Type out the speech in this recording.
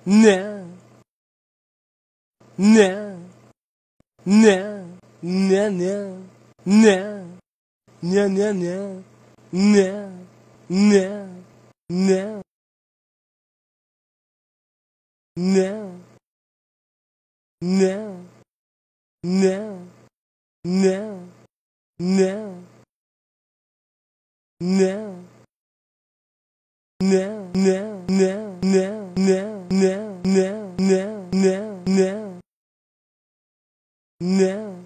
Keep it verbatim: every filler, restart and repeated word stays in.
No. No. No. No, no. No. No, no, no. No. No. No. No. No. No. No. No. No. No, no, no, no, no, no, no, no, no, no, no.